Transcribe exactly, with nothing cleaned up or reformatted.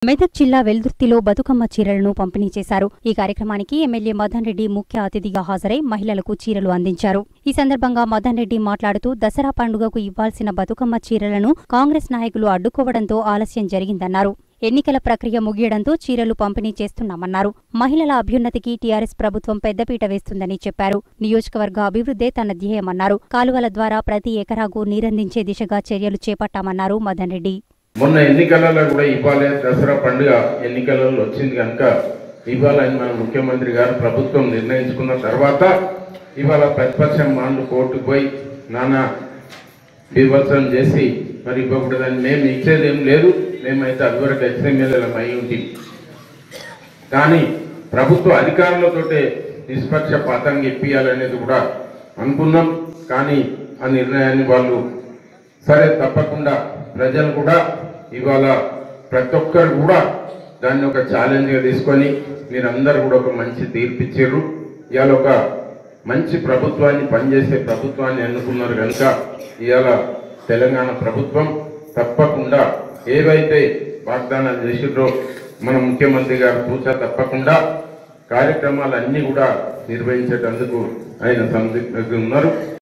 మెదక్ జిల్లా వెల్దుర్తిలో బతుకమ్మ చీరలను పంపిణీ చేశారు. ఈ కార్యక్రమానికి ఎమ్మెల్యే మదన్ రెడ్డి ముఖ్య అతిథిగా హాజరై మహిళలకు చీరలు అందించారు. ఈ సందర్భంగా మదన్ రెడ్డి మాట్లాడుతూ దసరా పండుగకు ఇవ్వాల్సిన బతుకమ్మ చీరలను కాంగ్రెస్ నాయకులు అడ్డుకోవడంతో ఆలస్యం జరిగిందన్నారు. ఎన్నికల ప్రక్రియ ముగియడంతో చీరలు పంపిణీ చేస్తున్నామన్నారు. మహిళల అభ్యున్నతికి టీఆర్ఎస్ ప్రభుత్వం పెద్దపీట వేస్తుందని చెప్పారు. నియోజకవర్గ అభివృద్ధే తన ధ్యేయమన్నారు. కాలువల ద్వారా ప్రతి ఎకరాకు నీరందించే దిశగా చర్యలు చేపట్టామన్నారు మదన్ రెడ్డి. మొన్న ఎన్నికలలో కూడా ఇవ్వాలి, దసరా పండుగ ఎన్నికలలో వచ్చింది కనుక ఇవ్వాలని మన ముఖ్యమంత్రి గారు ప్రభుత్వం నిర్ణయించుకున్న తర్వాత ఇవాళ ప్రతిపక్షం మాన్లు కోర్టుకు పోయి నానా వివత్సరం చేసి మరి ఇవ్వకూడదని మేము ఇచ్చేది ఏం లేదు, మేమైతే అదివరకు ఎక్స్ఎమ్మెల్యేలం అయి ఉంటుంది. కానీ ప్రభుత్వ అధికారులతోటే నిష్పక్షపాతంగా ఇప్పియాలనేది కూడా అనుకున్నాం. కానీ ఆ నిర్ణయాన్ని వాళ్ళు సరే తప్పకుండా ప్రజలు కూడా ఇవాళ ప్రతి ఒక్కరు కూడా దాన్ని ఒక ఛాలెంజ్గా తీసుకొని మీరందరూ కూడా ఒక మంచి తీర్పిచ్చారు. ఇవాళ ఒక మంచి ప్రభుత్వాన్ని పనిచేసే ప్రభుత్వాన్ని ఎన్నుకున్నారు కనుక ఇవాళ తెలంగాణ ప్రభుత్వం తప్పకుండా ఏవైతే వాగ్దానాలు చేసిర్రో మన ముఖ్యమంత్రి గారు పూచా తప్పకుండా కార్యక్రమాలన్నీ కూడా నిర్వహించేటందుకు ఆయన సందిగ్ధంగా ఉన్నారు.